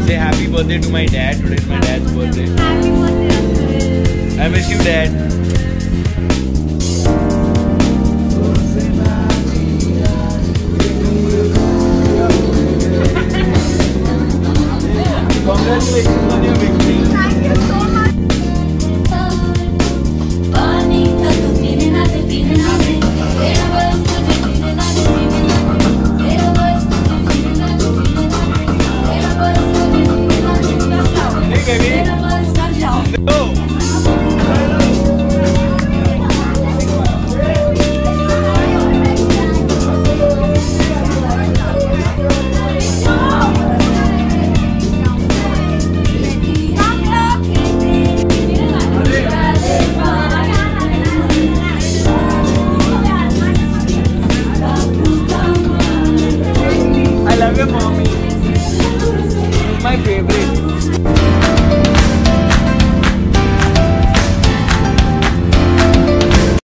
Say happy birthday to my dad. Today is my dad's birthday. Happy birthday. I miss you, Dad. Congratulations on your victory. Thank you so much. Hey, baby. No. I love your mommy. She's my favorite.